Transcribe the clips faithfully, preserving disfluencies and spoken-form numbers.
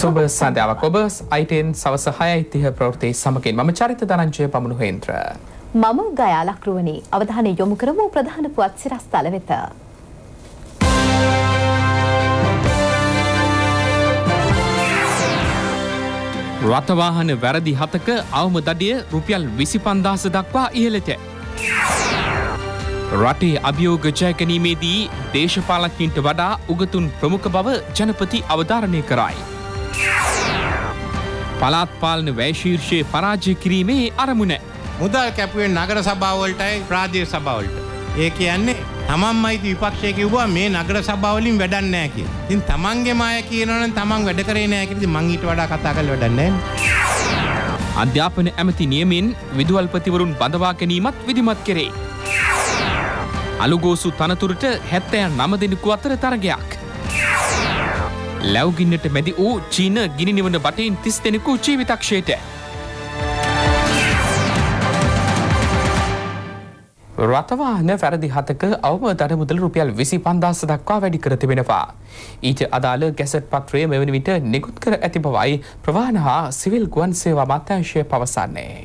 සුබ සන්ධ්‍යාවක් ඔබ අයිටෙන් සවස හයයි තිහ ප්‍රවෘත්ති සමගින් මම චරිත ධනංජය පමුණුහේන්ද්‍ර මම ගයා ලක්රුවනි අවධානය යොමු කරමු ප්‍රධාන පුවත් සිරස්තල වෙත. රථවාහන වැරදි හතක අවම දඩිය රුපියල් විසි පන්දාස දක්වා ඉහළට. රටේ අභියෝග ජයගැනීමේදී දේශපාලඥයින්ට වඩා උගතුන් ප්‍රමුඛ බව ජනපති අවධාරණය කරයි. පළාත් පාලන වැය ශීර්ෂයේ පරාජය කිරීමේ අරමුණ. මුදල් කැපුවේ නගර සභාවලටයි ප්‍රාදේශීය සභාවලට. ඒ කියන්නේ තමන්මයි විපක්ෂය කිව්වා මේ නගර සභාවලින් වැඩක් නැහැ කියලා. ඉතින් තමන්ගේම අය කියනවනම් තමන් වැඩ කරේ නැහැ කියලා ඉතින් මං ඊට වඩා කතා කරලා වැඩක් නැහැ. අධ්‍යාපන ඇමති නියමෙන් විදුහල්පතිවරුන් බඳවා ගැනීමත් විධිමත් කෙරේ. අලුගෝසු තනතුරට හැත්තෑ නම දෙනෙකු අතර තරගයක්. ලැව්ගින්නට මැදි වූ චීන ගිනි නිවන බටයින් තිස් දෙනෙකු ජීවිතක්ෂයට. රථවාහන වැරදි හතක අවම දඩ මුදල රුපියල් විසි පන්දාස දක්වා වැඩි කර තිබෙනවා. ඊට අදාළ ගැසට් පත්‍රය මෙවැනි විට නිකුත් කර ඇති බවයි ප්‍රවාහන හා සිවිල් ගුවන් සේවා අමාත්‍යාංශය පවසන්නේ.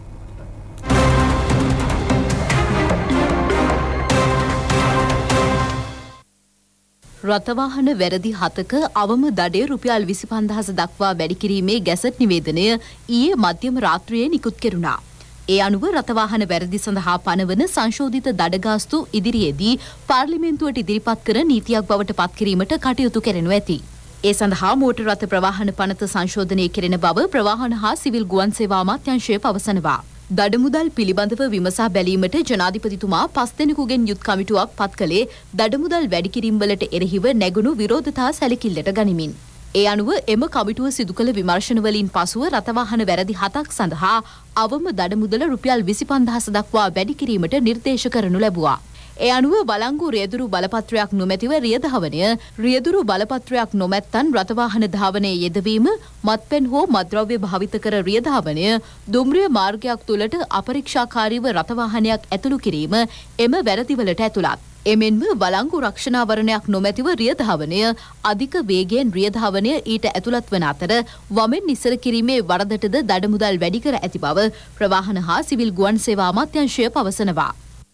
රථවාහන වැරදි හතක අවම දඩය රුපියල් විසි පන්දාස දක්වා වැඩි කිරීමේ ගැසට් නිවේදනය ඊයේ මධ්‍යම රාත්‍රියේ නිකුත් කෙරුණා. ඒ අනුව රථවාහන වැරදි සඳහා පනවන සංශෝධිත දඩගාස්තු ඉදිරියේදී පාර්ලිමේන්තුවට ඉදිරිපත් කර නීතියක් බවට පත් කිරීමට කටයුතු කෙරෙනු ඇති. ඒ සඳහා මෝටර් රථ ප්‍රවාහන පනත සංශෝධනය කෙරෙන බව ප්‍රවාහන හා සිවිල් ගුවන් සේවා අමාත්‍යාංශය පවසනවා. දඩමුදල් පිළිබඳව විමසා බැලීමට ජනාධිපතිතුමා පස් දෙනෙකුගෙන් යුත් කමිටුවක් පත් කළේ දඩමුදල් වැඩි කිරීම්වලට එරෙහිව නැගුණු විරෝධතා සැලකිල්ලට ගනිමින්. ඒ අනුව එම කමිටුව සිදු කළ විමර්ශනවලින් පසුව රථවාහන වැරදි හතක් සඳහා අවම දඩමුදල රුපියල් විසි පන්දාස දක්වා වැඩි කිරීමට නිර්දේශ කරනු ලැබුවා. ඒ අනුව බලංගු රියදුරු බලපත්‍රයක් නොමැතිව රියධාවනය, රියදුරු බලපත්‍රයක් නොමැත්තන් රථවාහන ධාවනයේ යෙදවීම, මත්පැන් හෝ මත්ද්‍රව්‍ය භාවිත කර රියධාවනය, දුම්රිය මාර්ගයක් තුළට අපරීක්ෂාකාරීව රථවාහනයක් ඇතුළු කිරීම එම වැරදිවලට ඇතුළත්. එමෙන්ම බලංගු රක්ෂණාවරණයක් නොමැතිව රියධාවනය, අධික වේගයෙන් රියධාවනය ඊට ඇතුළත් වන අතර වමෙන් නිසර කිරීමේ වරදටද දඩමුදල් වැඩි කර ඇති බව ප්‍රවාහන හා සිවිල් ගුවන් සේවා අමාත්‍යාංශය පවසනවා.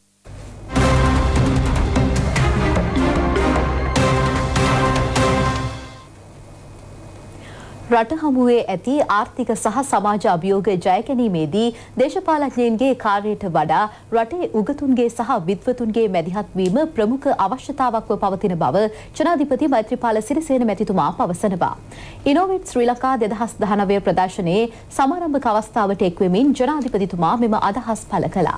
රට හමුවේ ඇති ආර්ථික සහ සමාජ අභියෝග ජය ගැනීමේදී දේශපාලඥයින්ගේ කාර්යයට වඩා රටේ උගතුන්ගේ සහ විද්වතුන්ගේ මැදිහත් වීම ප්‍රමුඛ අවශ්‍යතාවක්ව පවතින බව ජනාධිපති මෛත්‍රීපාල සිරිසේන මැතිතුමා පවසනවා. ඉනෝවේට් ශ්‍රී ලංකා දෙදහස් දහනවය ප්‍රදර්ශනයේ සමාරම්භක අවස්ථාවට එක්වෙමින් ජනාධිපතිතුමා මෙම අදහස් පළ කළා.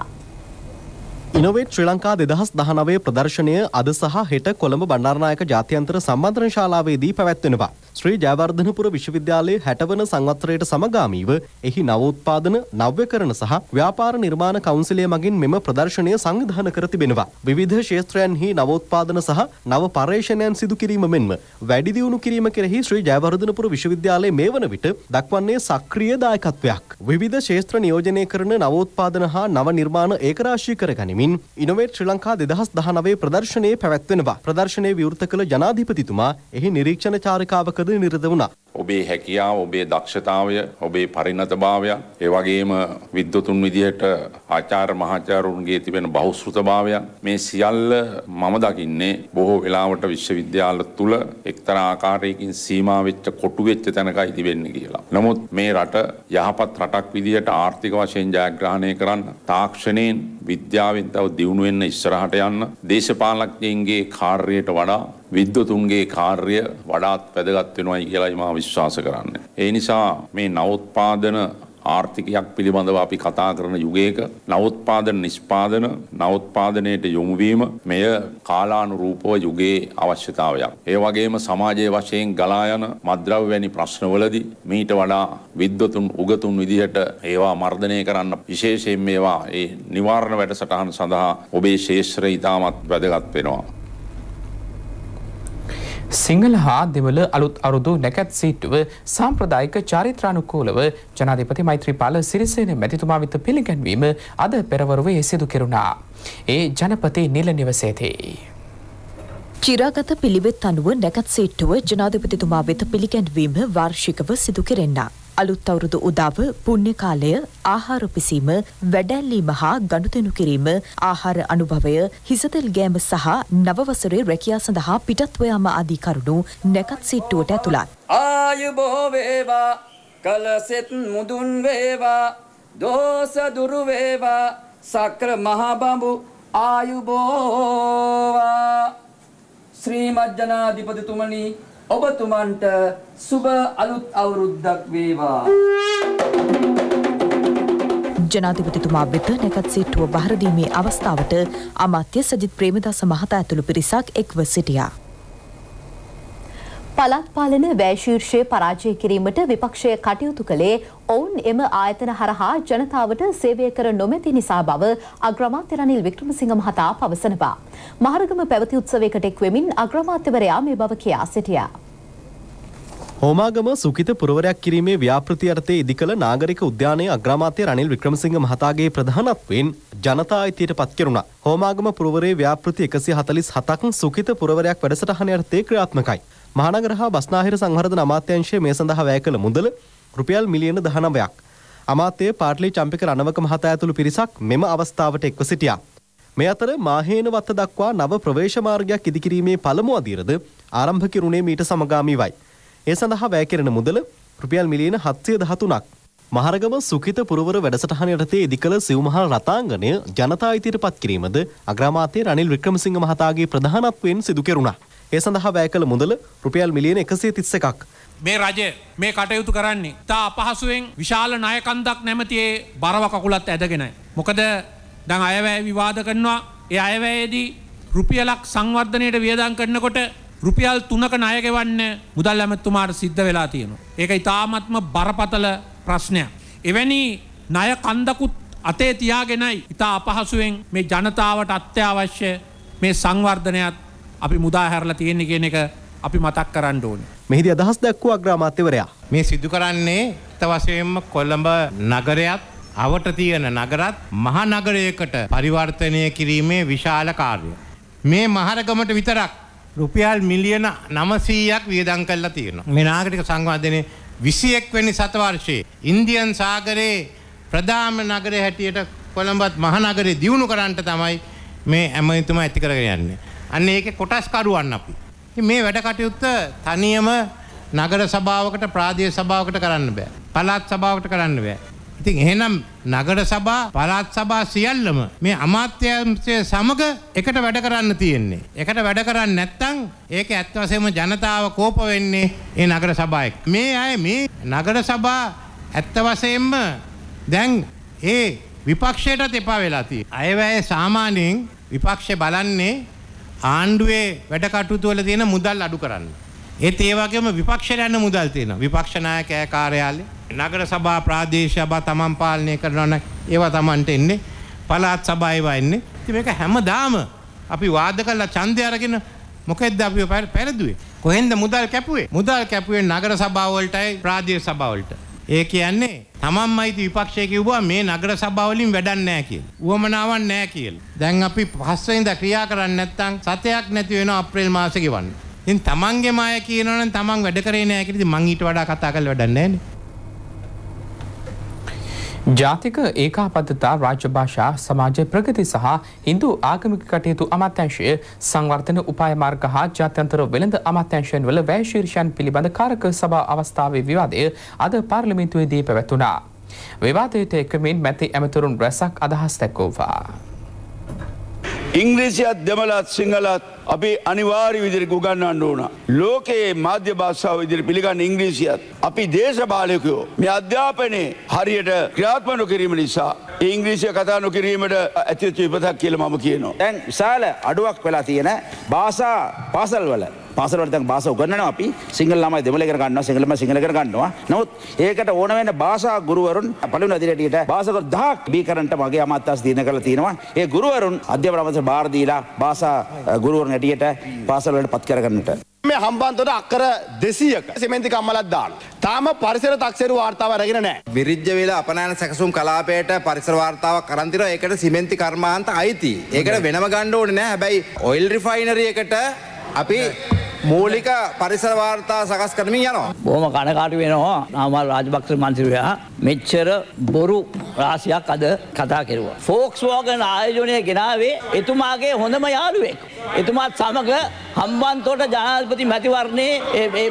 ඉනෝවේට් ශ්‍රී ලංකා දෙදහස් දහනවය ප්‍රදර්ශනය අද සහ හෙට කොළඹ බණ්ඩාරනායක ජාත්‍යන්තර සම්මන්ත්‍රණ ශාලාවේදී පැවැත්වෙනවා. ශ්‍රී ජයවර්ධනපුර විශ්වවිද්‍යාලයේ හැටවන සංවත්සරයට සමගාමීව එහි නවෝත්පාදන, නව්‍යකරණ සහ ව්‍යාපාර නිර්මාණ කවුන්සිලය මගින් මෙම ප්‍රදර්ශනය සංවිධානය කර තිබෙනවා. විවිධ ක්ෂේත්‍රයන්හි නවෝත්පාදන සහ නව පර්යේෂණයන් සිදු කිරීම මෙන්ම වැඩි දියුණු කිරීම කෙරෙහි ශ්‍රී ජයවර්ධනපුර විශ්වවිද්‍යාලයේ මේ වන විට දක්වන්නේ සක්‍රීය දායකත්වයක්. විවිධ ක්ෂේත්‍ර නියෝජනය කරන නවෝත්පාදන හා නව නිර්මාණ ඒකරාශී කර ගනිමින් ඉනෝවේට් ශ්‍රී ලංකා දෙදහස් දහනවය ප්‍රදර්ශනයේ පැවැත්වෙනවා. ප්‍රදර්ශනයේ විවෘත කළ ජනාධිපතිතුමා එහි නිරීක්ෂණ චාරිකාවක නිරත වුණා. ඔබේ හැකියාව, ඔබේ දක්ෂතාවය, ඔබේ පරිණතභාවය, ඒ වගේම විද්වතුන් විදියට ආචාර්ය මහාචාර්යවරුන්ගේ තිබෙන බහුශ්‍රృతභාවය මේ සියල්ල මම දකින්නේ බොහෝ වෙලාවට විශ්වවිද්‍යාල තුල එක්තරා ආකාරයකින් සීමා වෙච්ච කොටු වෙච්ච තැනකයි තිබෙන්නේ කියලා. නමුත් මේ රට යහපත් රටක් විදියට ආර්ථික වශයෙන් ජයග්‍රහණය කරන්න, තාක්ෂණයෙන්, විද්‍යාවෙන් තව දියුණු වෙන්න, ඉස්සරහට යන්න දේශපාලඥයින්ගේ කාර්යයට වඩා විද්වතුන්ගේ කාර්ය වඩාත් වැදගත් වෙනවායි කියලායි මම විශ්වාස කරන්නේ. ඒ නිසා මේ නවෝත්පාදන ආර්ථිකයක් පිළිබඳව අපි කතා කරන යුගයක නවෝත්පාදන නිෂ්පාදන නවෝත්පාදනයට යොමු වීම මෙය කාලානුරූපව යුගයේ අවශ්‍යතාවයක්. ඒ වගේම සමාජයේ වශයෙන් ගලා යන මත්ද්‍රව්‍ය වැනි ප්‍රශ්නවලදී මීට වඩා විද්වතුන් උගතුන් විදිහට ඒවා මර්ධනය කරන්න විශේෂයෙන් මේවා ඒ නිවාරණ වැඩසටහන සඳහා ඔබේ ශේෂ්ත්‍රය ඉතාමත් වැදගත් වෙනවා. සිංහල හා දෙමළ අලුත් අරුදු නැකත් සීට්ටුව සාම්ප්‍රදායික චාරිත්‍රානුකූලව ජනාධිපති මෛත්‍රීපාල සිරිසේන මැතිතුමා වෙත පිළිගැන්වීම අද පෙරවරුවේ සිදු කෙරුණා. ඒ ජනපති නිල නිවසේදී චිරාගත පිළිවෙත් අනුව නැකත් සීට්ටුව ජනාධිපතිතුමා වෙත පිළිගැන්වීම වාර්ෂිකව සිදු කෙරෙන්න. අලුත් අවුරුදු උදාව පුණ්‍ය කාලය ආහාර පිසීම වැඩැල්ලීම හා ගනුදෙනු කිරීම ආහාර අනුභවය හිසතෙල් ගෑම සහ නව වසරේ රැකියා සඳහා පිටත්ව යාම ආදී කරුණු නැකත් සීට්ටුවට ඇතුළත්. ආයුබෝ වේවා කලසෙත් මුදුන් වේවා දෝස දුරු වේවා සක්‍ර මහ බඹු ආයුබෝවා ශ්‍රීමත් ජනාධිපතිතුමනි ඔබතුමන්ට සුබ අලුත් අවුරුද්දක් වේවා. ජනාධිපතිතුමා වෙත නැකත් සීට්ටුව බහර දීමේ අවස්ථාවට අමාත්‍ය සජිත් ප්‍රේමදාස මහතා ඇතුළු පිරිසක් එක්ව සිටියා. පළාත් පාලන වැය ශීර්ෂය පරාජය කිරීමට විපක්ෂය කටයුතු කළේ ඔවුන් එම ආයතන හරහා ජනතාවට සේවය කර නොමැති නිසා බව අග්‍රාමාත්‍ය රනිල් වික්‍රමසිංහ මහතා පවසනවා. මහරගම පැවති උත්සවයකට එක් වෙමින් අග්‍රාමාත්‍යවරයා මේ බව කියා සිටියා. හෝමාගම සුකිත පුරවරයක් කිරීමේ ව්‍යාපෘති අර්ථයේ ඉදිකළ නාගරික උද්‍යානයේ අග්‍රාමාත්‍ය රනිල් වික්‍රමසිංහ මහතාගේ ප්‍රධානත්වයෙන් ජනතා අයිතියට පත් කෙරුණා. හෝමාගම පුරවරයේ ව්‍යාපෘති එකසිය හතළිස් හතක් සුකිත පුරවරයක් වැඩසටහනේ අර්ථයේ ක්‍රියාත්මකයි. මහනගර හා බස්නාහිර සංවර්ධන අමාත්‍යාංශය මේ සඳහා වැය කළ මුදල රුපියල් මිලියන දහනවයක්. අමාත්‍ය පාටලි චම්පික රණවක මහතා ඇතුළු පිරිසක් මෙම අවස්ථාවට එක්ව සිටියා. මේ අතර මාහේන වත්ත දක්වා නව ප්‍රවේශ මාර්ගයක් ඉදිකිරීමේ පළමු අදියරද ආරම්භ කෙරුණේ මීට සමගාමීවයි. ඒ සඳහා වැය කෙරෙන මුදල රුපියල් මිලියන හත්සිය දහතුනක්. මහරගම සුකිත පුරවර වැඩසටහන යටතේ ඉදිකළ සිව්මහල් රතාංගණය ජනතා අයිතියට පත් කිරීමද අග්‍රාමාත්‍ය රනිල් වික්‍රමසිංහ මහතාගේ ප්‍රධානත්වයෙන් සිදු කෙරුණා. ඒ සඳහා වැය කළ මුදල රුපියල් මිලියන එකසිය තිස් එකක්. මේ රජය මේ කටයුතු කරන්නේ තා අපහසුවෙන් විශාල ණයකන්දක් නැමැති බරව කකුලත් ඇදගෙනයි. මොකද දැන් අයවැය විවාද කරනවා. ඒ අයවැයේදී රුපියලක් සංවර්ධනයට වියදම් කරනකොට රුපියල් තුනක ණය ගෙවන්න මුදල් ඇමතුමාට සිද්ධ වෙලා තියෙනවා. ඒක ඉතාමත්ම බරපතල ප්‍රශ්නයක්. එවැනි ණය කන්දකුත් අතේ තියාගෙනයි ඉතා අපහසුවෙන් මේ ජනතාවට අත්‍යවශ්‍ය මේ සංවර්ධනයත් අපි මුදා හැරලා තියෙන්නේ කියන එක අපි මතක් කරන්න ඕනේ. මෙහිදී අදහස් දැක්වූ අග්‍රාමාත්‍යවරයා මේ සිදු කරන්නේ තවසයෙන්ම කොළඹ නගරයත් අවට තියෙන නගරත් මහා නගරයකට පරිවර්තනය කිරීමේ විශාල කාර්යය. මේ මහරගමට විතරක් රුපියල් මිලියන නවසීයක් වියදම් කරලා තියෙනවා. මේ නාගරික සංවර්ධනයේ විසිඑක් වෙනි සතවර්ෂයේ ඉන්දියන් සාගරයේ ප්‍රධාන නගරය හැටියට කොළඹත් මහා නගරේ දියුණු කරන්නට තමයි මේ ඇමතුමා ඇති කරගෙන යන්නේ. අන්න ඒකේ කොටස් කරුවන් අපි. මේ වැඩ කටයුත්ත තනියම නගර සභාවකට ප්‍රාදේශීය සභාවකට කරන්න බෑ. පළාත් සභාවකට කරන්න බෑ. ඉතින් එහෙනම් නගර සභා පළාත් සභා සියල්ලම මේ අමාත්‍යාංශය සමග එකට වැඩ කරන්න තියෙන්නේ. එකට වැඩ කරන්නේ නැත්නම් ඒක ඇත්ත වශයෙන්ම ජනතාව කෝප වෙන්නේ ඒ නගර සභාවේ. මේ අය මේ නගර සභා ඇත්ත වශයෙන්ම දැන් ඒ විපක්ෂයටත් එපා වෙලා තියෙනවා. අයවැය සාමාන්‍යයෙන් විපක්ෂය බලන්නේ ආණ්ඩුවේ වැඩ කටයුතු වල තියෙන මුදල් අඩු කරන්න. ඒත් ඒ වගේම විපක්ෂයට යන මුදල් තියෙනවා. විපක්ෂ නායකයා කාර්යාලේ නගර සභා ප්‍රාදේශීය සභා තමන් පාලනය කරනවා නම් ඒවා තමන්ට එන්නේ. පළාත් සභා ඒවා එන්නේ. ඉතින් මේක හැමදාම අපි වාද කරලා ඡන්දය අරගෙන මොකෙද්ද අපි පෙරදුවේ? කොහෙන්ද මුදල් කැපුවේ? මුදල් කැපුවේ නගර සභා වලටයි ප්‍රාදේශීය සභා වලට. ඒ කියන්නේ තමන්මයි විපක්ෂය කිව්වා මේ නගර සභා වලින් වැඩක් නැහැ කියලා. උවමනාවක් නැහැ කියලා. දැන් අපි පස් වෙනිදා ක්‍රියා කරන්නේ නැත්නම් සතයක් නැති වෙනවා අප්‍රේල් මාසෙ ගෙවන්න. ඉතින් තමන්ගේම අය කියනවනම් තමන් වැඩ කරේ නැහැ කියලා ඉතින් මං ඊට වඩා කතා කරලා වැඩක් නැහැ නේ. ජාතික ඒකාබද්ධතා රාජ්‍ය භාෂා සමාජ ප්‍රගති සහ හින්දු ආගමික කටයුතු අමාත්‍යාංශය සංවර්ධන උපාය මාර්ග හා ජාත්‍යන්තර වෙළඳ අමාත්‍යාංශයන් වල වැය ශීර්ෂයන් පිළිබඳ කාරක සභා අවස්ථාවේ විවාදය අද පාර්ලිමේන්තුවේදී පැවැත්වුණා. විවාදයට එක්වමින් මැති ඇමතුරුන් රැසක් අදහස් දැක්වුවා. ඉංග්‍රීසියත් දෙමළත් සිංහලත් අපි අනිවාර්ය විදිහට උගන්වන්න ඕන. ලෝකයේ මාධ්‍ය භාෂාව විදිහට පිළිගන්න ඉංග්‍රීසියත් අපි දේශපාලකයෝ මේ අධ්‍යාපනයේ හරියට ක්‍රියාත්මක නොකිරීම නිසා ඒ ඉංග්‍රීසිය කතා නොකිරීමට ඇතිවෙච්ච විපතක් කියලා මම කියනවා. දැන් විශාල අඩුවක් වෙලා තියෙන භාෂා පාසල් වල පාසල් වල දැන් භාෂා උගන්වනවා අපි සිංහල ළමයි දෙමළ ඉගෙන ගන්නවා සිංහල ළමයි සිංහල ඉගෙන ගන්නවා. නමුත් ඒකට ඕන වෙන භාෂා ගුරුවරුන් පළවෙනි අධිරේටියට භාෂා ගුරු දහයක් බී කරන්ට මගේ අමාත්‍යාංශ දින කරලා තියෙනවා. ඒ ගුරුවරුන් අධ්‍යාපන අමාත්‍යාංශ බාර දීලා භාෂා ගුරුවරුන් හැටියට පාසල් වලට පත් කරගන්නට මේ හම්බන්තොට අක්කර දෙසීයක සිමෙන්ති කම්මලක් දාන්න. තාම පරිසර තක්සේරු වාර්තාව අරගෙන නැහැ. විරිජ්‍ය වේල අපනයන සැකසුම් කලාපයට පරිසර වාර්තාවක් අරන් තිනවා. ඒකට සිමෙන්ති කර්මාන්ත අයිති. ඒකට වෙනම ගන්න ඕනේ නැහැ. හැබැයි ඔයිල් රිෆයිනරි එකට අපි මූලික පරිසර වාර්තා සකස් කරමින් යනවා. බොහොම කනකාටු වෙනවා. නාමල් රාජපක්ෂ මන්ත්‍රීවරයා මෙච්චර බොරු රාශියක් අද කතා කෙරුවා. ෆෝක්ස්වාගන් ආයෝජනය ගෙනාවේ එතුමාගේ හොඳම යාළුවෙක්. එතුමාත් සමග හම්බන්තෝට ජනාධිපති මැතිවරණේ ඒ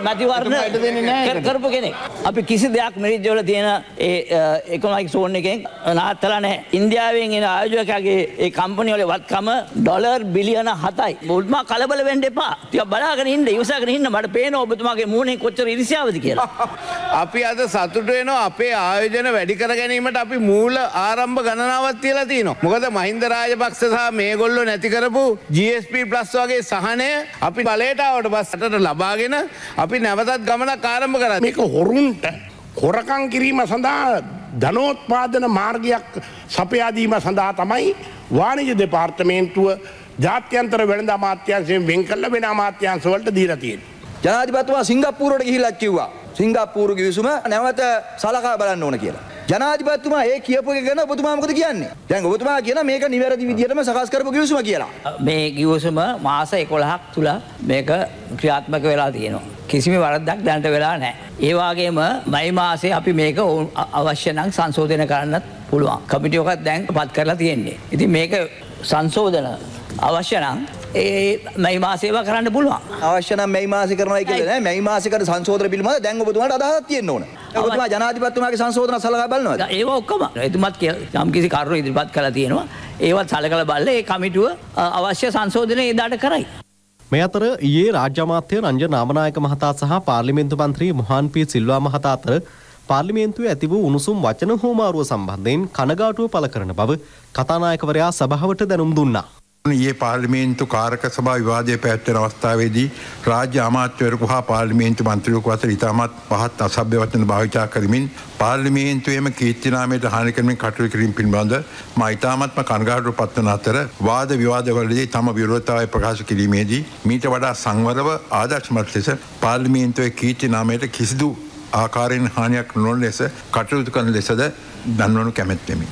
මැතිවරණ කරපු කෙනෙක්. අපි කිසි දෙයක් මෙරිට් වල තියෙන ඒ ඉකොනොමික් සෝන් එකෙන් නාත්තලා නැහැ. ඉන්දියාවෙන් එන ආයෝජකයාගේ ඒ කම්පැනි වල වත්කම ඩොලර් බිලියන හතයි. මුල්මා කලබල වෙන්න එපා. ටිකක් බලාගෙන ඉන්න, ඉවසගෙන ඉන්න. මට පේනවා ඔබතුමාගේ මූණේ කොච්චර ඉරිසියාවද කියලා. අපි අද සතුටු වෙනවා අපේ ආයෝජන වැඩි කර ගැනීමට අපි මූල ආරම්භ ගණනාවක් තියලා තියෙනවා. මොකද මහින්ද රාජපක්ෂ සහ මේගොල්ලෝ නැති කරපු ජී එස් පී ප්ලස් වගේ සහනය අපි බලයට ආවට පස්සට ලබාගෙන අපි නැවතත් ගමනක් ආරම්භ කරා. මේක හොරුන්ට හොරකම් කිරීම සඳහා ධනෝත්පාදන මාර්ගයක් සපයා දීම සඳහා තමයි වාණිජ්‍ය දෙපාර්තමේන්තුව ජාත්‍යන්තර වෙළඳ අමාත්‍යාංශයෙන් වෙන් කළ වෙන අමාත්‍යාංශ වලට දීලා තියෙන්නේ. ජනාධිපතිතුමා සිංගප්පූරුවට ගිහිල්ලා කිව්වා සිංගප්පූරු කිවිසුම නැවත සලකා බලන්න ඕන කියලා. ජනාධිපතිතුමා ඒ කියපු එක ගැන ඔබතුමා මොකද කියන්නේ? දැන් ඔබතුමා කියන මේක නිවැරදි විදිහටම සකස් කරපු කිවිසුම කියලා. මේ කිවිසුම මාස එකොළහක් තුල මේක ක්‍රියාත්මක වෙලා තියෙනවා. කිසිම වරදක් දැනට වෙලා නැහැ. ඒ වගේම මයි මාසේ අපි මේක අවශ්‍ය නම් සංශෝධනය කරන්නත් පුළුවන්. කමිටු එකක් දැන් පත් කරලා තියෙන්නේ. ඉතින් මේක සංශෝධන අවශ්‍ය නම් ඒ මැයි මාසේව කරන්න පුළුවන්. අවශ්‍ය නම් මැයි මාසේ කරනවායි කියලා නෑ. මැයි මාසේ කර සංශෝධන පිළිබඳව දැන් ඔබතුමාට අදහසක් තියෙන්න ඕන. ඔබතුමා ජනාධිපතිතුමාගේ සංශෝධන සලකා බලනවද? ඒව ඔක්කොම එතුමත් යම් කිසි කරුණු ඉදිරිපත් කළා තියෙනවා. ඒවත් සලකලා බලලා ඒ කමිටුව අවශ්‍ය සංශෝධනය එදාට කරයි. මේ අතර ඊයේ රාජ්‍ය අමාත්‍ය රංජන් නාමනායක මහතා සහ පාර්ලිමේන්තු මන්ත්‍රී මොහාන් පී සිල්වා මහතා අතර පාර්ලිමේන්තුවේ ඇති වූ උණුසුම් වචන හෝමාරුව සම්බන්ධයෙන් කනගාටුව පළ කරන බව කතානායකවරයා සභාවට දැනුම් දුන්නා. ඊයේ පාර්ලිමේන්තු කාරක සභා විවාදයේ පැවැත්වෙන අවස්ථාවේදී රාජ්‍ය අමාත්‍යවරයෙකු හා පාර්ලිමේන්තු මන්ත්‍රීවරයෙකු අතර ඉතාමත් පහත් අසභ්‍ය වචන භාවිතා කරමින් පාර්ලිමේන්තුවේම කීර්තිනාමයට හානි කරමින් කටයුතු කිරීම පිළිබඳ මා ඉතාමත්ම කනගාටුව පත්වන අතර වාද විවාදවලදී තම විරෝධතාවය ප්‍රකාශ කිරීමේදී මීට වඩා සංවරව ආදර්ශමත් ලෙස පාර්ලිමේන්තුවේ කීර්තිනාමයට කිසිදු ආකාරයෙන් හානියක් නොවන ලෙස කටයුතු කරන ලෙසද දන්වනු කැමැත්තෙමි.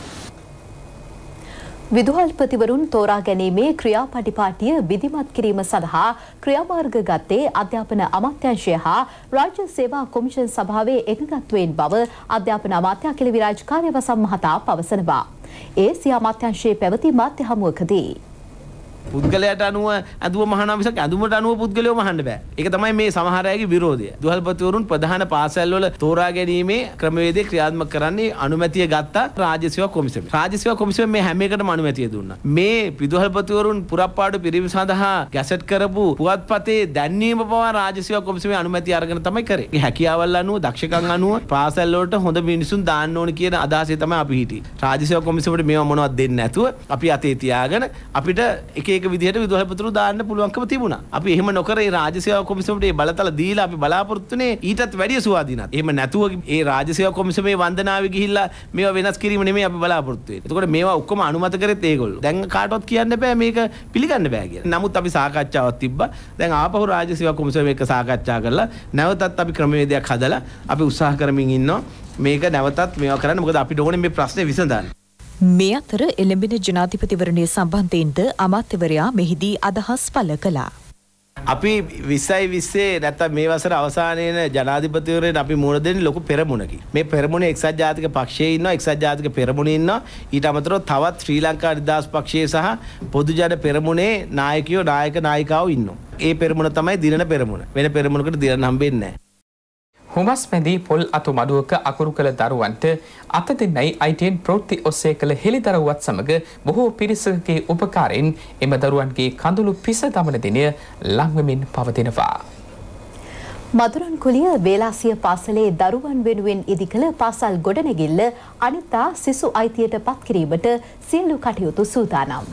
විදුහල්පතිවරුන් තෝරා ගැනීමේ ක්‍රියාපටිපාටිය විධිමත් කිරීම සඳහා ක්‍රියාමාර්ග ගත්තේ අධ්‍යාපන අමාත්‍යාංශය හා රාජ්‍ය සේවා කොමිෂන් සභාවේ එකඟත්වයෙන් බව අධ්‍යාපන අමාත්‍ය අකිල විරාජ් කාර්යවසම් මහතා පවසනවා. ඒ සිය අමාත්‍යාංශයේ පැවති මාධ්‍ය හමුවකදී පුද්ගලයාට අනුව ඇදුව මහනවා මිසක් ඇඳුමට අනුව පුද්ගලයෝ මහන්න බෑ. ඒක තමයි මේ සමහර අයගේ විරෝධය. දුහල්පතිවරුන් ප්‍රධාන පාසල් වල තෝරා ගැනීමේ ක්‍රමවේදය ක්‍රියාත්මක කරන්නේ අනුමැතිය ගත්ත රාජ්‍ය සේවා කොමිසම. රාජ්‍ය සේවා කොමිසම මේ හැම එකටම අනුමැතිය දුන්නා. මේ විදුහල්පතිවරුන් පුරප්පාඩු පිරීම සඳහා ගැසට් කරපු පුවත්පතේ දැන්වීම පවා රාජ්‍ය සේවා කොමිසමේ අනුමැතිය අරගෙන තමයි කරේ. මේ හැකියාවල් අනුව දක්ෂකම් අනුව පාසල් වලට හොඳ මිනිසුන් දාන්න ඕන කියන අදහසේ තමයි අපි හිටියේ. රාජ්‍ය සේවා කොමිසමට මේවා මොනවද දෙන්නේ නැතුව අපි අතේ තියාගෙන අපිට එක එක විදිහට විදුහල්පතිවරු දාන්න පුළුවන්කම තිබුණා. අපි එහෙම නොකර ඒ රාජ්‍ය සේවා කොමිසමට ඒ බලතල දීලා අපි බලාපොරොත්තුනේ ඊටත් වැඩිය ස්වාධීනත්. එහෙම නැතුව ඒ රාජ්‍ය සේවා කොමිසමේ වන්දනාවේ ගිහිල්ලා මේවා වෙනස් කිරීම නෙමෙයි අපි බලාපොරොත්තු වෙන්නේ. එතකොට මේවා ඔක්කොම අනුමත කරෙත් ඒගොල්ලෝ. දැන් කාටවත් කියන්න බෑ මේක පිළිගන්න බෑ කියලා. නමුත් අපි සාකච්ඡාවක් තිබ්බා. දැන් ආපහු රාජ්‍ය සේවා කොමිසම එක්ක සාකච්ඡා කරලා නැවතත් අපි ක්‍රමවේදයක් හදලා අපි උත්සාහ කරමින් ඉන්නවා මේක නැවතත් මේවා කරන්න. මොකද අපිට ඕනේ මේ ප්‍රශ්නේ විසඳන්න. මේ අතර එළඹෙන ජනාධිපතිවරණය සම්බන්ධයෙන්ද අමාත්‍යවරයා මෙහිදී අදහස් පළ කළා. අපි විස්සයි විස්සේ නැත්තම් මේ වසර අවසානයේන ජනාධිපතිවරණයට අපි මුහුණ දෙන්නේ ලොකු පෙරමුණකි. මේ පෙරමුණේ එක්සත් ජාතික පක්ෂයේ ඉන්නවා, එක්සත් ජාතික පෙරමුණේ ඉන්නවා. ඊට අමතරව තවත් ශ්‍රී ලංකා නිදහස් පක්ෂයේ සහ පොදු ජන පෙරමුණේ නායකයෝ නායක නායිකාවෝ ඉන්නවා. ඒ පෙරමුණ තමයි දිනන පෙරමුණ. වෙන පෙරමුණකට දිනන්න හම්බෙන්නේ නැහැ. හුමස් මැදි පොල් අතු මඩුවක අකුරු කළ දරුවන්ට අත දෙන්නයි අයි ටි එන් ප්‍රවෘත්ති ඔස්සේ කළ හෙළිදරව්වත් සමග බොහෝ පිරිසකගේ උපකාරයෙන් එම දරුවන්ගේ කඳුළු පිස දමන දිනය ලංවෙමින් පවතිනවා. මදුරන්කුලිය වේලාසිය පාසලේ දරුවන් වෙනුවෙන් ඉදිකළ පාසල් ගොඩනැගිල්ල අනිතා සිසු අයිතියට පත් කිරීමට සියලු කටයුතු සූදානම්.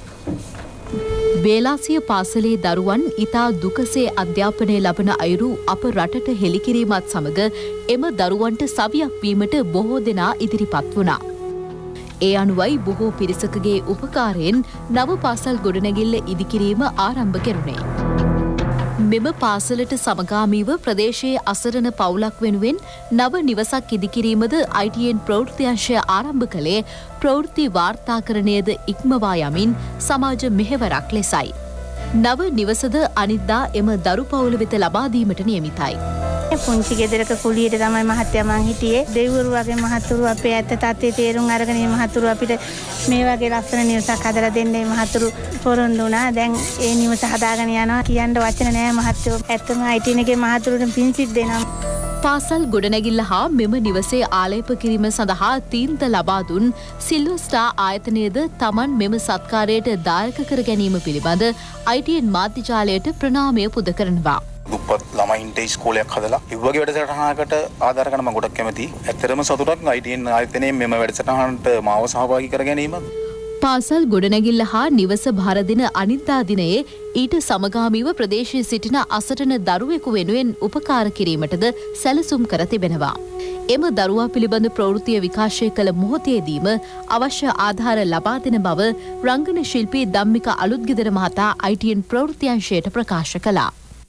වේලාසිය පාසලේ දරුවන් ඉතා දුකසේ අධ්‍යාපනය ලබන අයුරු අප රටට හෙළිකිරීමත් සමග එම දරුවන්ට සවියක් වීමට බොහෝ දෙනා ඉදිරිපත් වුණා. ඒ අනුවයි බොහෝ පිරිසකගේ උපකාරයෙන් නව පාසල් ගොඩනැගිල්ල ඉදිකිරීම ආරම්භ කෙරුණේ. මෙම පාසලට සමගාමීව ප්‍රදේශයේ අසරණ පවුලක් වෙනුවෙන් නව නිවසක් ඉදිකිරීමද අයි ටි එන් ප්‍රවෘත්තිංශය ආරම්භ කළේ ප්‍රවෘත්ති වාර්තාකරණයද ඉක්මවා යමින් සමාජ මෙහෙවරක් ලෙසයි. නව නිවසද අනිද්දා එම දරු පවුල වෙත ලබා දීමට නියමිතයි. පුංචි ගෙදරක කුලියට තමයි මහත්තයා මං හිටියේ. දෙවිවරු වගේ මහතුරු අපේ ඇත්ත තත්ත්වයේ තේරුම් අරගෙන මේ මහතුරු අපිට මේ වගේ ලස්සන නිවසක් හදලා දෙන්නේ මහතුරු පොරොන්දු වුණා. දැන් ඒ නිවස හදාගෙන යනවා කියන්න වචන නෑ මහත්තයෝ. ඇත්තම අයිටීන් එකේ මහතුරුට පින් සිද්ධ වෙනවා. පාසල් ගොඩනැගිල්ල හා මෙම නිවසේ ආලේප කිරීම සඳහා තීන්ත ලබා දුන් සිල්වර් ස්ටාර් ආයතනයේද තමන් මෙම සත්කාරයට දායක කර ගැනීම පිළිබඳ අයි ටී එන් මාධ්‍ය ජාලයට ප්‍රණාමය පුද කරනවා. දුප්පත් ළමයින්ට ඉස්කෝලයක් හදලා ඒ වගේ වැඩසටහනකට ආධාර කරන මම ගොඩක් කැමතියි. ඇත්තටම සතුටක් අයි ටී එන් ආයතනයේ මෙම වැඩසටහනට මාව සහභාගී කර ගැනීම. පාසල් ගොඩනැගිල්ල හා නිවස භාර දින අනිද්දා දිනයේ ඊට සමගාමීව ප්‍රදේශයේ සිටින අසටන දරුවෙකු වෙනුවෙන් උපකාර කිරීමටද සැලසුම් කර තිබෙනවා. එම දරුවා පිළිබඳ ප්‍රවෘත්තිය විකාශය කළ මොහොතේදීම අවශ්‍ය ආධාර ලබා දෙන බව රංගන ශිල්පී ධම්මික අලුත්ගෙදර මහතා අයි ටී එන් ප්‍රවෘත්ති අංශයට ප්‍රකාශ කළා.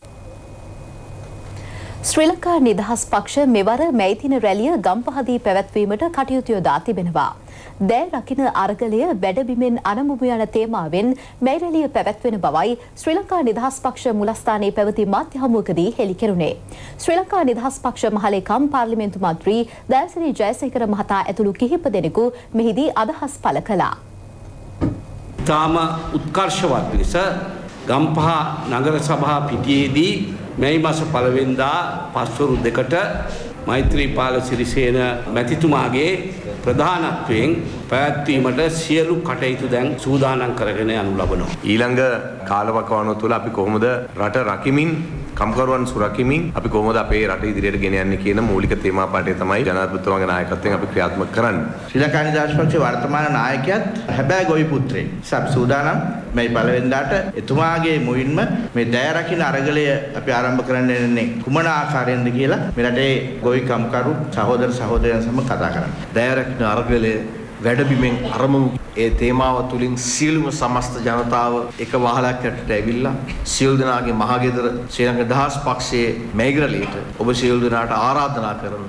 ශ්‍රී ලංකා නිදහස් පක්ෂ මෙවර මැයිදින රැළිය ගම්පහදී පැවැත්වීමට කටයුතු යොදා තිබෙනවා. දෑ රකින අරගලය වැඩබිමෙන් අනමුමු යන තේමාවෙන් මෙයි රැළිය පැවැත්වෙන බවයි ශ්‍රී ලංකා නිදහස් පක්ෂ මුලස්ථානයේ පැවති මාධ්‍ය හමුවකදී හෙළි කෙරුණේ. ශ්‍රී ලංකා නිදහස් පක්ෂ මහලේකම් පාර්ලිමේන්තු මන්ත්‍රී දයාසිරි ජයසේකර මහතා ඇතුළු කිහිප දෙනෙකු මෙහිදී අදහස් පළ කළා. තාම උත්කර්ෂවත් ලෙස ගම්පහ නගර සභා පිටියේදී මැයි මාස පළවෙනිදා පස්වරු දෙකට මෛත්‍රීපාල සිරිසේන මැතිතුමාගේ ප්‍රධානත්වයෙන් පැවැත්වීමට සියලු කටයුතු දැන් සූදානම් කරගෙන යනු ලබනවා. ඊළඟ කාලවකවානුව තුළ අපි කොහොමද රට රකිමින් කම්කරුවන් සුරකිමින් අපි කොහොමද අපේ රට ඉදිරියට ගෙන යන්නේ කියන මූලික තේමා පාඩේ තමයි ජනාධිපතිතුමාගේ නායකත්වයෙන් අපි ක්‍රියාත්මක කරන්නේ. ශ්‍රී ලංකා නිදහස් පක්ෂයේ වර්තමාන නායකයාත් හැබැයි ගොවි පුත්‍රයෙක්. සබ් සූදානම් මේ පළවෙනිදාට එතුමාගේ මුවින්ම මේ දෑ රකින්න අරගලය අපි ආරම්භ කරන්න යන්නේ කුමන ආකාරයෙන්ද කියලා මේ රටේ ගොවි කම්කරු සහෝදර සහෝදරයන් සමග කතා කරන්න. දෑ රකින්න අරගලය වැඩබිමෙන් අරමුණු ඒ තේමාව තුලින් සියලුම සමස්ත ජනතාව එක වහලක් යටට ඇවිල්ලා සියලු දෙනාගේ මහගෙදර ශ්‍රී ලංකා නිදහස් පක්ෂයේ මේග්‍රලියට ඔබ සියලු දෙනාට ආරාධනා කරනවා.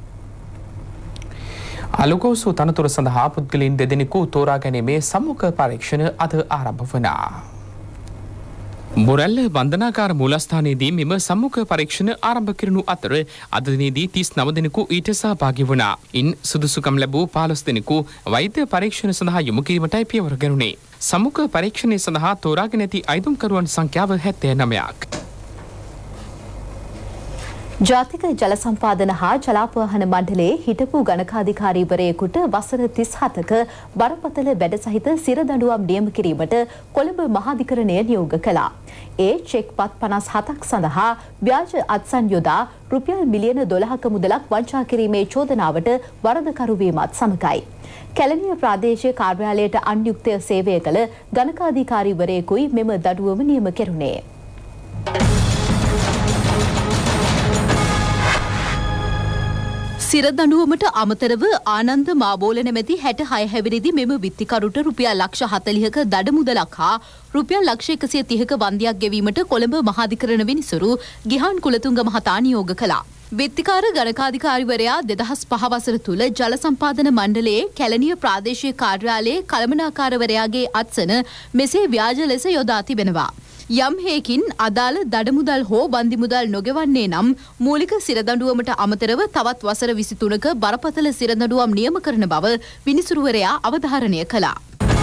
අලුගෝසු තනතුර සඳහා පුද්ගලයන් දෙදෙනෙකු තෝරා ගැනීමේ සම්මුඛ පරීක්ෂණ අද ආරම්භ වුණා. බොරැල්ල වන්දනාකාර මූලස්ථානයේදී මෙම සම්මුඛ පරීක්ෂණ ආරම්භ කරනු අතර අද දිනේදී තිස් නව දෙනෙකු ඊට සහභාගී වුණා. ඉන් සුදුසුකම් ලැබූ පහළොස් දෙනෙකු වෛද්‍ය පරීක්ෂණ සඳහා යොමු කිරීමටයි පියවර ගනුනේ. සම්මුඛ පරීක්ෂණය සඳහා තෝරාගෙන ඇති අයිදුම්කරුවන් සංඛ්‍යාව හැත්තෑ නවයක්. ජාතික ජල සම්පාදන හා ජලාපවාහන මණ්ඩලයේ හිටපු ගණකාධිකාරීවරයෙකුට වසර තිස් හතක බරපතල වැඩ සහිත සිරදඬුවම් නියම කිරීමට කොළඹ මහාධිකරණය නියෝග කළා. ඒ චෙක්පත් පනස් හතක් සඳහා ව්‍යාජ අත්සන් යොදා රුපියල් මිලියන දොළහක මුදලක් වංචා කිරීමේ චෝදනාවට වරදකරු වීමත් සමගයි. කැලණිය ප්‍රාදේශීය කාර්යාලයට අන්‍යුක්තය සේවය කළ ගණකාධිකාරීවරයෙකුයි මෙම දඩුවම නියම කෙරුණේ. සිරදඬුවමට අමතරව ආනන්ද මාබෝල නැමැති හැට හය හැවිරිදි මෙම විත්තිකරුට රුපියල් ලක්ෂ හතළිහක දඩ මුදලක් හා රුපියල් ලක්ෂ එකසිය තිහක වන්දියක් ගෙවීමට කොළඹ මහාධිකරණ විනිසුරු ගිහාන් කුලතුංග මහතා නියෝග කළා. විත්තිකාර ගණකාධිකාරිවරයා දෙදහස් පහ වසර තුළ ජල සම්පාදන මණ්ඩලයේ කැලණිය ප්‍රාදේශීය කාර්යාලයේ කළමනාකාරවරයාගේ අත්සන මෙසේ ව්‍යාජ ලෙස යොදා තිබෙනවා. යම් හේකින් අදාළ දඩමුදල් හෝ බන්දි මුදල් නොගෙවන්නේ නම් මූලික සිරදඬුවමට අමතරව තවත් වසර විසිතුනක බරපතල සිරදඬුවම් නියම කරන බව විනිසුරුවරයා අවධාරණය කළා.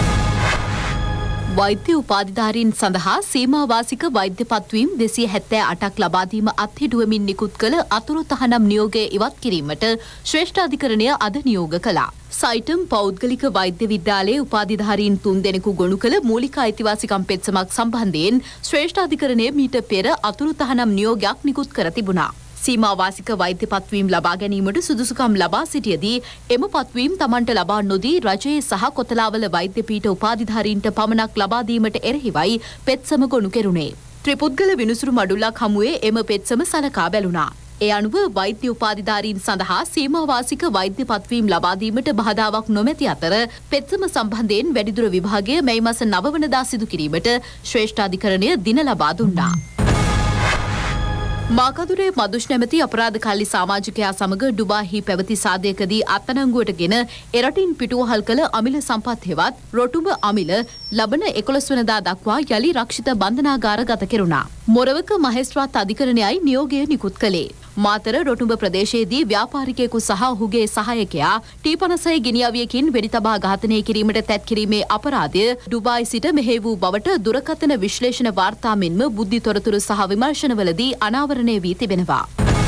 වෛද්‍ය උපාධිධාරීන් සඳහා සීමාවාසික වෛද්‍ය පත්වීම් දෙසිය හැත්තෑ අටක් ලබා දීම අත්හිටුවමින් නිකුත් කළ අතුරු තහනම් නියෝගය ඉවත් කිරීමට ශ්‍රේෂ්ඨාධිකරණය අද නියෝග කළා. සයිටම් පෞද්ගලික වෛද්‍ය විද්‍යාලයේ උපාධිධාරීන් තුන් දෙනෙකු ගොනු කළ මූලික අයිතිවාසිකම් පෙත්සමක් සම්බන්ධයෙන් ශ්‍රේෂ්ඨාධිකරණය මීට පෙර අතුරු තහනම් නියෝගයක් නිකුත් කර තිබුණා. සීමාවාසික වෛද්‍ය පත්වීම් ලබා ගැනීමට සුදුසුකම් ලබා සිටියදී එම පත්වීම් තමන්ට ලබා නොදී රජයේ සහ කොතලාවල වෛද්‍ය පීඨ උපාධිධාරීන්ට පමණක් ලබා දීමට එරෙහිවයි පෙත්සම ගොනු කෙරුණේ. ත්‍රිපුද්ගල විනිසුරු මඩුල්ලක් හමුවේ එම පෙත්සම සලකා බැලුණා. ඒ අනුව වෛද්‍ය උපාධිධාරීන් සඳහා සීමාවාසික වෛද්‍ය පත්වීම් ලබා දීමට බාධාවක් නොමැති අතර පෙත්සම සම්බන්ධයෙන් වැඩිදුර විභාගය මැයි මාස නව වනදා සිදු කිරීමට ශ්‍රේෂ්ඨාධිකරණය දින ලබා දුන්නා. මාකදුරේ මදුෂ් නැමැති අපරාධකාරී සමාජිකයා සමග ඩුබායිහි පැවති සාදයකදී අත්අඩංගුවටගෙන එරටින් පිටුවහල් කළ අමිල සම්පත් හෙවත් රොටුඹ අමිල ලබන එකොළොස් වෙනිදා දක්වා යලි රක්ෂිත බන්ධනාගාර ගත කෙරුණා. මොරවක මහේස්ත්‍රාත් අධිකරණයයි නියෝගය නිකුත් කළේ. මාතර රොටුඹ ප්‍රදේශයේදී ව්‍යාපාරිකයෙකු සහ ඔහුගේ සහායකයා ටී පනසය ගිනිඅවියකින් වෙඩි තබා ඝාතනය කිරීමට තැත් කිරීමේ අපරාධය ඩුබායි සිට මෙහෙය වූ බවට දුරකථන විශ්ලේෂණ වාර්තා මෙන්ම බුද්ධි තොරතුරු සහ විමර්ශනවලදී අනාවරණය වී තිබෙනවා.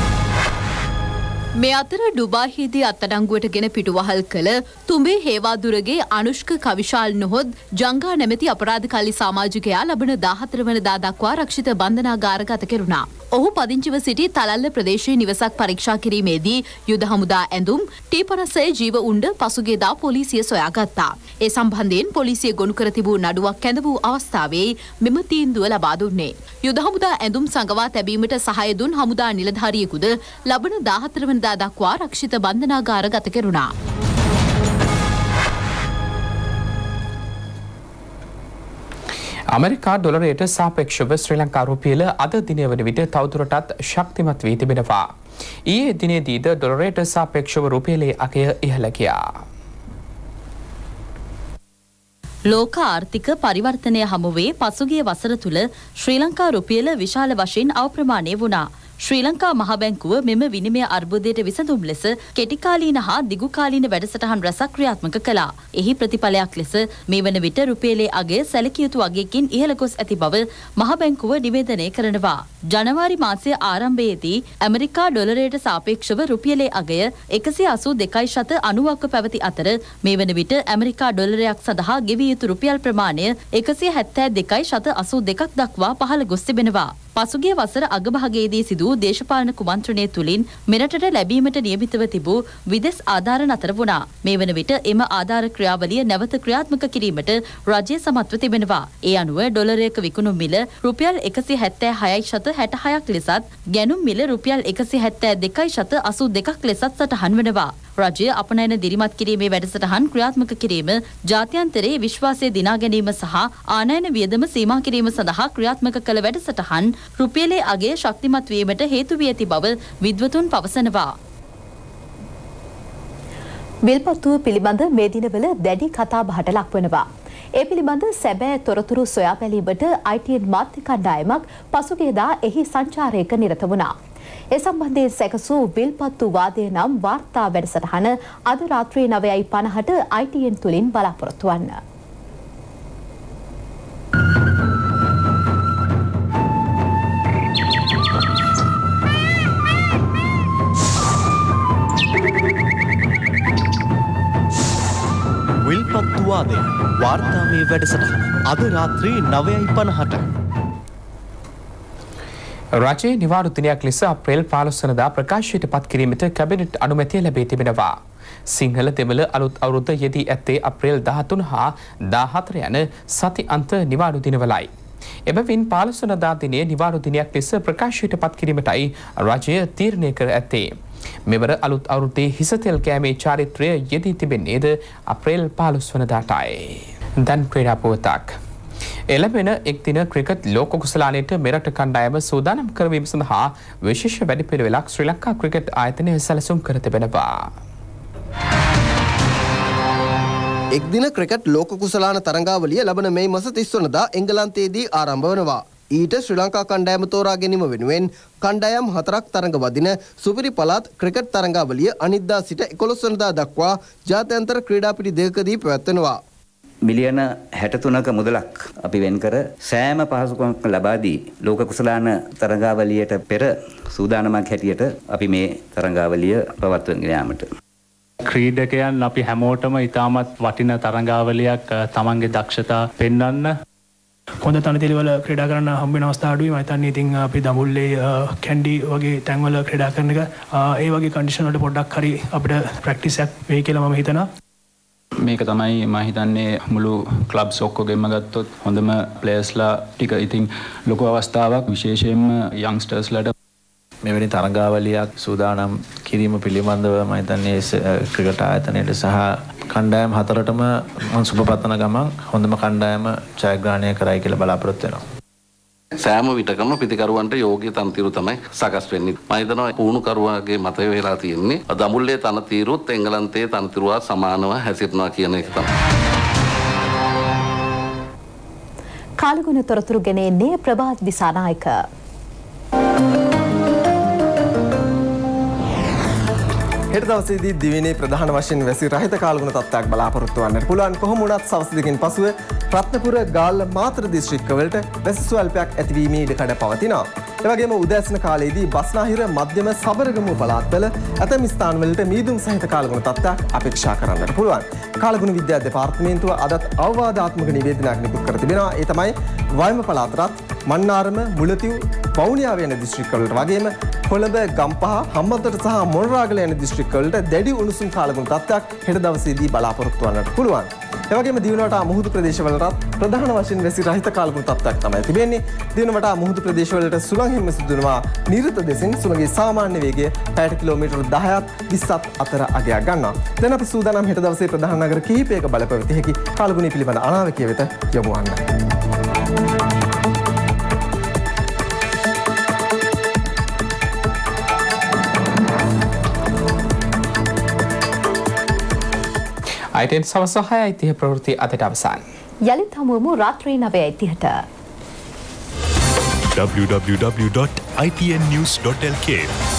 මේ අතර ඩුබායිහිදී අත්අඩංගුවටගෙන පිටුවහල් කළ තුඹේ හේවාදුරගේ අනුෂ්ක කවිශාල් නොහොත් ජංගා නැමැති අපරාධකාරී සමාජිකයා ලබන දාහතර වෙනිදා දක්වා රක්ෂිත බන්ධනාගාරගත කෙරුණා. ඔහු පදිංචිව සිටි තලල්ල ප්‍රදේශයේ නිවසක් පරීක්ෂා කිරීමේදී යුද හමුදා ඇඳුම් ටී පනසය ජීව උණ්ඩ පසුගියදා පොලිසිය සොයාගත්තා. ඒ සම්බන්ධයෙන් පොලිසිය ගොනු කර තිබූ නඩුවක් කැඳ වූ අවස්ථාවේ මෙම තීන්දුව ලබා දුන්නේ. යුද හමුදා ඇඳුම් සංගවා තැබීමට සහාය දුන් හමුදා නිලධාරියෙකුද ලබන දාහතර වෙනිදා දක්වා රක්ෂිත බන්ධනාගාර ගත කෙරුණා. අමරිකා ඩොලරයට සාපේක්ෂව ශ්‍රී ලංකා රුපියල අද දිනය වන විට තවදුරටත් ශක්තිමත් වී තිබෙනවා. ඊයේ දිනේදීද ඩොලරයට සාපේක්ෂව රුපියලේ අගය ඉහළ ගියා. ලෝක ආර්ථික පරිවර්තනය හමුවේ පසුගිය වසර තුළ ශ්‍රී ලංකා රුපියල විශාල වශයෙන් අවප්‍රමාණය වුණා. ශ්‍රී ලංකා මහ බැංකුව මෙම විනිමය අර්බුදයට විසඳුම් ලෙස කෙටිකාලීන හා දිගුකාලීන වැඩසටහන් රැසක් ක්‍රියාත්මක කළා. එහි ප්‍රතිඵලයක් ලෙස මේ වන විට රුපියලේ අගය සැලකිය යුතු අගයකින් ඉහළ ගොස් ඇති බව මහ බැංකුව නිවේදනය කරනවා. ජනවාරි මාසයේ ආරම්භයේදී ඇමරිකා ඩොලරයට සාපේක්ෂව රුපියලේ අගය එකසිය අසූ දෙකයි ශත අනූවක පැවති අතර මේ වන විට ඇමරිකා ඩොලරයක් සඳහා ගෙවිය යුතු රුපියල් ප්‍රමාණය එකසිය හැත්තෑ දෙකයි ශත අසූ දෙකක් දක්වා පහළ ගොස් තිබෙනවා. පසුගිය වසර අගභාගයේදී සිදු වූ දේශපාලන කුමන්ත්‍රණය තුළින් මෙරටට ලැබීමට නියමිතව තිබූ විදෙස් ආධාර නතර වුණා. මේ වන විට එම ආධාර ක්‍රියාවලිය නැවත ක්‍රියාත්මක කිරීමට රජය සමත්ව තිබෙනවා. ඒ අනුව ඩොලරයක විකුණුම් මිල රුපියල් එකසිය හැත්තෑ හයයි ශත හැට හයක් ලෙසත් ගැනුම් මිල රුපියල් එකසිය හැත්තෑ දෙකයි ශත අසූ දෙකක් ලෙසත් සටහන් වෙනවා. රජය අපනයන දිරිමත් කිරීමේ වැඩසටහන් ක්‍රියාත්මක කිරීම ජාත්‍යන්තරයේ විශ්වාසය දිනා ගැනීම සහ ආනයන වියදම සීමා කිරීම සඳහා ක්‍රියාත්මක කළ වැඩසටහන් රුපියලේ අගය ශක්තිමත් වීමට හේතු වී ඇති බව විද්වතුන් පවසනවා. විල්පත්තුව පිළිබඳ මේ දිනවල දැඩි කතා බහට ලක්වනවා. ඒ පිළිබඳ සැබෑ තොරතුරු සොයා බැලීමට ආයි ටී එන් මාධ්‍ය කණ්ඩායමක් පසුගියදා එහි සංචාරයක නිරත වුණා. ඒ සම්බන්ධයෙන් සැකසූ විල්පත්තු වාදය නම් වාර්තා වැඩසටහන අද රාත්‍රී නවයයි පනහට ආයි ටී එන් තුලින් බලාපොරොත්තු වන්න. විල්පත්තු වාදය වාර්තාමය වැඩසටහන අද රාත්‍රී නවයයි පනහට. රජයේ නිවාඩු දිනයක් ලෙස අප්‍රේල් පහළොස් වෙනිදා ප්‍රකාශයට පත් කිරීමට කැබිනට් අනුමැතිය ලැබී තිබෙනවා. සිංහල දෙමළ අලුත් අවුරුද්ද යෙදී ඇත්තේ අප්‍රේල් දහතුන හා දාහතර යන සති අන්ත නිවාඩු දිනවලයි. එබැවින් පහළොස් වෙනිදා දිනය නිවාඩු දිනයක් ලෙස ප්‍රකාශයට පත් කිරීමටයි රජය තීරණය කර ඇත්තේ. මෙවර අලුත් අවුරුද්දේ හිසතෙල් කෑමේ චාරිත්‍රය යෙදී තිබෙන්නේද අප්‍රේල් පහළොස් වෙනිදාටයි. දැන් ක්‍රීඩා පුවතක්. එළඹෙන එක් දින ක්‍රිකට් ලෝක කුසලානයට මෙරට කණ්ඩායම සූදානම් කරවීම සඳහා විශේෂ වැඩපිළිවෙලක් ශ්‍රී ලංකා ක්‍රිකට් ආයතනය සැලසුම් කර තිබෙනවා. එක් දින ක්‍රිකට් ලෝක කුසලාන තරඟාවලිය ලබන මේ මාස තිස් වෙනිදා එංගලන්තයේදී ආරම්භ වෙනවා. ඊට ශ්‍රී ලංකා කණ්ඩායම තෝරා ගැනීම වෙනුවෙන් කණ්ඩායම් හතරක් තරඟ වදින සුපිරි පළාත් ක්‍රිකට් තරඟාවලිය අනිද්දා සිට එකොළොස් වෙනිදා දක්වා ජාත්‍යන්තර ක්‍රීඩා පිටි දෙකකදී පැවැත්වෙනවා. මිලියන හැට තුනක මුදලක් අපි වෙන් කර සෑම පහසුකමක් ලබා දී ලෝක කුසලාන තරඟාවලියට පෙර සූදානමක් හැටියට අපි මේ තරඟාවලිය පවත්වගෙන යාමට ක්‍රීඩකයන් අපි හැමෝටම ඉතාමත් වටින තරඟාවලියක් තමන්ගේ දක්ෂතා පෙන්වන්න හොඳ තනතිලිවල ක්‍රීඩා කරන්න හම්බෙන අවස්ථා අඩුයි. මම හිතන්නේ ඉතින් අපි දඹුල්ලේ කැන්ඩි වගේ තැන්වල ක්‍රීඩා කරන එක ඒ වගේ කන්ඩිෂන් වලට පොඩ්ඩක් හරි අපිට ප්‍රැක්ටිස් එකක් වෙයි කියලා මම හිතනවා. මේක තමයි මම හිතන්නේ මුළු ක්ලබ්ස් ඔක්කොගෙම ගත්තොත් හොඳම ප්ලේයර්ස්ලා ටික ඉතින් ලොකු අවස්ථාවක් විශේෂයෙන්ම යන්ග්ස්ටර්ස්ලාට මෙවැනි තරඟාවලියක් සූදානම් කිරීම පිළිබඳව මම හිතන්නේ ක්‍රිකට් ආයතනයේ සහ කණ්ඩායම් හතරටම මම සුබ පතන ගමන් හොඳම කණ්ඩායම ජයග්‍රහණය කරයි කියලා බලාපොරොත්තු වෙනවා. සෑම විටකම පිතිකරුවන්ට යෝග්‍ය තනතිරු තමයි සකස් වෙන්නේ. මම හිතනවා පුහුණුකරුවාගේ මතය වෙලා තියෙන්නේ දඹුල්ලේ තනතිරුත් එංගලන්තයේ තනතිරුවා සමානව හැසිරෙනවා කියන එක තමයි. කාලගුණ තොරතුරු ගෙන එන්නේ ප්‍රභාත් දිසානායක. හෙට දවසේදී දිවයිනේ ප්‍රධාන වශයෙන් වැසි රහිත කාලගුණ තත්ත්වයක් බලාපොරොත්තු වන්නට පුළුවන්. කොහොම වුණත් සවස් දෙකකින් පසුව රත්නපුර ගාල්ල මාතර දිස්ත්‍රික්කවලට වැසි ස්වල්පයක් ඇතිවීමේ ඉඩකඩ පවතිනවා. ඒ වගේම උදෑසන කාලයේදී බස්නාහිර මධ්‍යම සබරගමු පළාත්වල ඇතැම් ස්ථානවලට මීදුම් සහිත කාලගුණ තත්ත්වයක් අපේක්ෂා කරන්නට පුළුවන්. කාලගුණ විද්‍යා දෙපාර්තමේන්තුව අදත් අවවාදාත්මක නිවේදනයක් නිකුත් කර තිබෙනවා. ඒ තමයි වයඹ පළාතරත් මන්නාරම මුලතිව් වවුනියාව යන දිස්ත්‍රික්කවලට වගේම කොළඹ ගම්පහ හම්බන්තොට සහ මොණරාගල යන දිස්ත්‍රික්කවලට දැඩි උණුසුම් කාලගුණ තත්ත්වයක් හෙට දවසේදී බලාපොරොත්තු වන්නට පුළුවන්. ඒ වගේම දිවුණට මුහුදු ප්‍රදේශවලටත් ප්‍රධාන වශයෙන් වැසි රහිත කාලගුණ තත්ත්වයක් තමයි තිබෙන්නේ. දිවුණට මුහුදු ප්‍රදේශවලට සුළං හිම සිදුවනවා නිරත දෙසින් සුළඟේ සාමාන්‍ය වේගය පැයට කිලෝමීටර් දහයත් විස්සත් අතර අගයක් ගන්නවා. දැන් අපි සූදානම් හෙට දවසේ ප්‍රධාන නගර කිහිපයක බලපෑවති හැකි කාලගුණය පිළිබඳ අනාවැකිය වෙත යමු වන්න. අයිටෙන් සවස් හයයි තිහ ප්‍රවෘත්ති අදට අවසන්. යළිත් හමුවමු රාත්‍රී නවයයි තිහට. w w w dot i t n news dot l k